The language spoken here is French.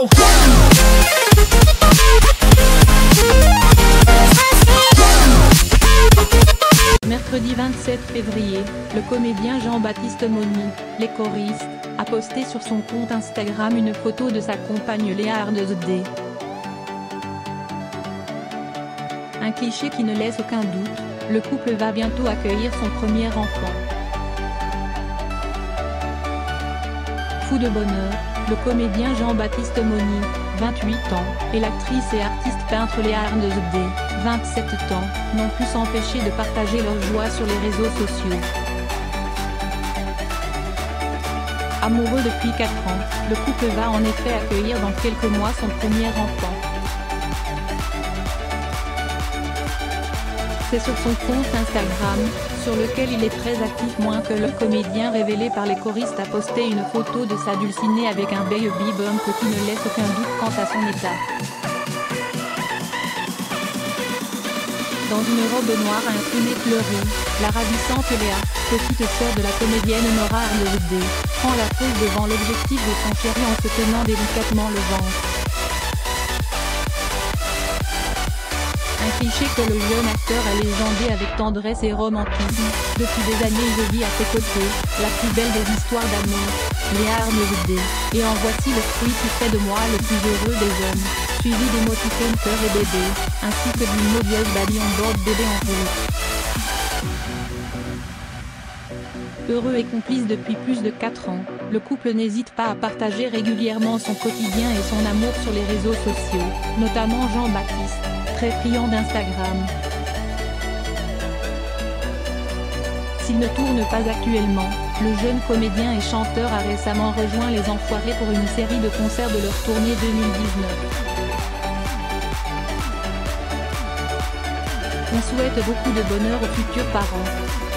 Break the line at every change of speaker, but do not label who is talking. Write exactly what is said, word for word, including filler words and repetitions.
go.
Mercredi vingt-sept février, le comédien Jean-Baptiste Monny, les choristes, a posté sur son compte Instagram une photo de sa compagne Léa Arnaud-Dé. Un cliché qui ne laisse aucun doute, le couple va bientôt accueillir son premier enfant. Fou de bonheur, le comédien Jean-Baptiste Monny, vingt-huit ans, et l'actrice et artiste peintre Léa Arnaud-Dé, vingt-sept ans, n'ont pu s'empêcher de partager leur joie sur les réseaux sociaux. Amoureux depuis quatre ans, le couple va en effet accueillir dans quelques mois son premier enfant. C'est sur son compte Instagram, sur lequel il est très actif, moins que le comédien révélé par les choristes a posté une photo de sa dulcinée avec un baby bump qui ne laisse aucun doute quant à son état. Dans une robe noire inclinée fleurie, la ravissante Léa, petite sœur de la comédienne Nora Arnaud-Dé, prend la pose devant l'objectif de son chéri en se tenant délicatement le ventre. Un cliché que le jeune acteur a légendé avec tendresse et romantisme. Depuis des années je vis à ses côtés, la plus belle des histoires d'amour, Léa Arnaud-Dé, et en voici le fruit qui fait de moi le plus heureux des hommes, suivi d'émoticônes cœur et bébé, ainsi que d'une modieuse baby en board bébé en route. Heureux et complice depuis plus de quatre ans, le couple n'hésite pas à partager régulièrement son quotidien et son amour sur les réseaux sociaux, notamment Jean-Baptiste, très friand d'Instagram. S'il ne tourne pas actuellement, le jeune comédien et chanteur a récemment rejoint les Enfoirés pour une série de concerts de leur tournée deux mille dix-neuf. On souhaite beaucoup de bonheur aux futurs parents.